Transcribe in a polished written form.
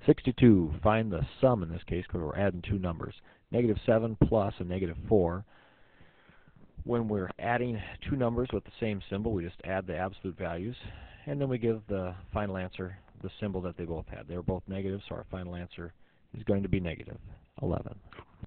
62, find the sum in this case because we're adding two numbers. -7 plus a -4. When we're adding two numbers with the same symbol, we just add the absolute values, and then we give the final answer the symbol that they both had. They were both negative, so our final answer is going to be -11.